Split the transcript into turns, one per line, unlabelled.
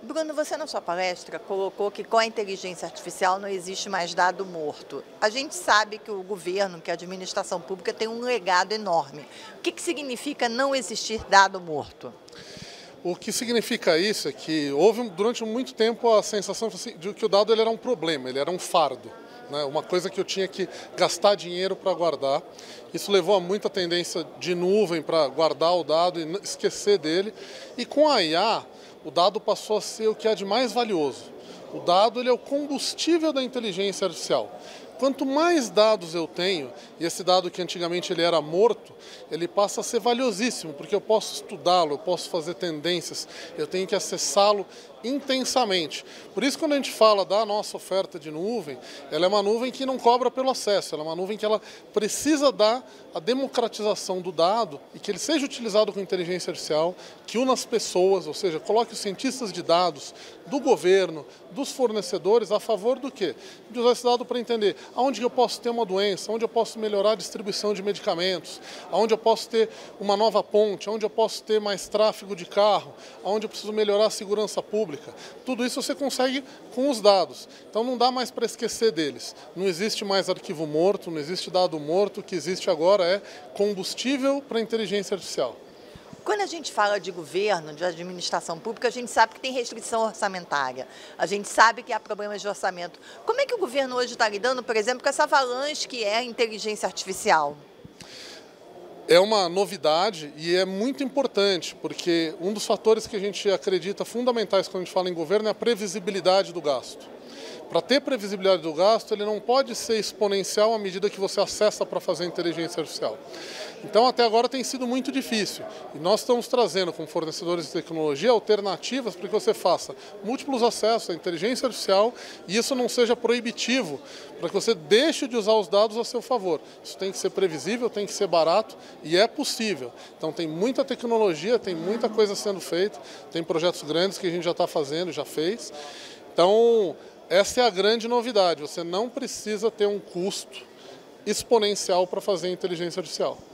Bruno, você na sua palestra colocou que com a inteligência artificial não existe mais dado morto. A gente sabe que o governo, que a administração pública tem um legado enorme. O que significa não existir dado morto?
O que significa isso é que houve durante muito tempo a sensação de que o dado ele era um problema, ele era um fardo, né? Uma coisa que eu tinha que gastar dinheiro para guardar. Isso levou a muita tendência de nuvem para guardar o dado e esquecer dele. E com a IA, o dado passou a ser o que há de mais valioso. O dado ele é o combustível da inteligência artificial. Quanto mais dados eu tenho, e esse dado que antigamente ele era morto, ele passa a ser valiosíssimo, porque eu posso estudá-lo, eu posso fazer tendências, eu tenho que acessá-lo intensamente. Por isso, quando a gente fala da nossa oferta de nuvem, ela é uma nuvem que não cobra pelo acesso, ela é uma nuvem que ela precisa dar a democratização do dado e que ele seja utilizado com inteligência artificial, que una as pessoas, ou seja, coloque os cientistas de dados do governo, dos fornecedores, a favor do quê? De usar esse dado para entender aonde eu posso ter uma doença, onde eu posso melhorar a distribuição de medicamentos, aonde eu posso ter uma nova ponte, onde eu posso ter mais tráfego de carro, aonde eu preciso melhorar a segurança pública. Tudo isso você consegue com os dados. Então não dá mais para esquecer deles. Não existe mais arquivo morto, não existe dado morto. O que existe agora é combustível para a inteligência artificial.
Quando a gente fala de governo, de administração pública, a gente sabe que tem restrição orçamentária, a gente sabe que há problemas de orçamento. Como é que o governo hoje está lidando, por exemplo, com essa avalanche que é a inteligência artificial?
É uma novidade e é muito importante, porque um dos fatores que a gente acredita fundamentais quando a gente fala em governo é a previsibilidade do gasto. Para ter previsibilidade do gasto, ele não pode ser exponencial à medida que você acessa para fazer inteligência artificial. Então, até agora tem sido muito difícil. E nós estamos trazendo, como fornecedores de tecnologia, alternativas para que você faça múltiplos acessos à inteligência artificial e isso não seja proibitivo, para que você deixe de usar os dados a seu favor. Isso tem que ser previsível, tem que ser barato e é possível. Então, tem muita tecnologia, tem muita coisa sendo feita, tem projetos grandes que a gente já está fazendo, já fez. Então, essa é a grande novidade, você não precisa ter um custo exponencial para fazer inteligência artificial.